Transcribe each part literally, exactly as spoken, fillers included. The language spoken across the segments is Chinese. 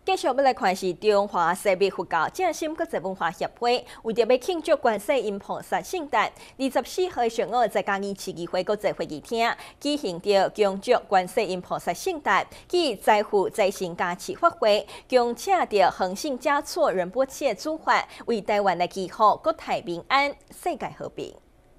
继续要来看是中华西密佛教正心国际文化协会，为着要庆祝观世音菩萨圣诞，二十四号上午在嘉义市议会国际会议厅举行着恭祝观世音菩萨圣诞暨财富财神加持法会，恭请着恒信嘉措仁波切主法为台湾来祈福国泰民安、世界和平。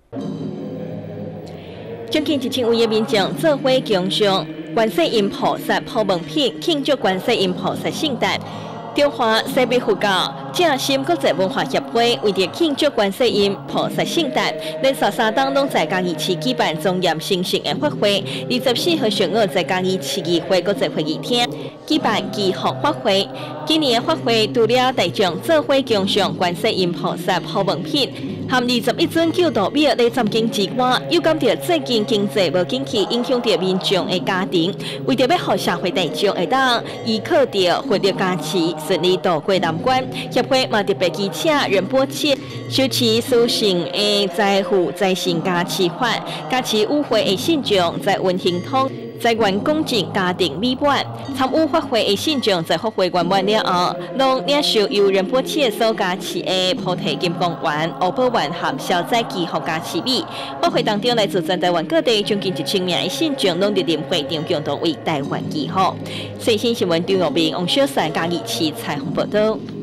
将近一千位的民众做伙恭上观世音菩萨普门品，庆祝观世音菩萨圣诞。中华西密佛教正心国际文化协会为着庆祝观世音菩萨圣诞，连续三档拢在嘉义市举办庄严神圣的法会。二十四号上午在嘉义市议会国际会议厅举办祈福法会。今年的法会除了大众做伙恭上观世音菩萨普门品，含二十一尊救度庙来暂经之外，又感到最近经济无景气，影响到民众的家庭，为着要让社会大众会当依靠着佛的加持，顺利渡过难关。协会嘛特别邀请仁波切修持殊胜的财富财神加持法，加持与会的信众在运行通。财源广进，家庭美满。参与法会的信众在法会圆满了后，拢领受由仁波切所加持的菩提金刚丸、欧宝丸和消灾祈福加持米。法会当中来自全台湾各地将近一千名的信众，拢伫临会场共同为台湾祈福。最新新闻张玉明、王小善嘉义市采访报道。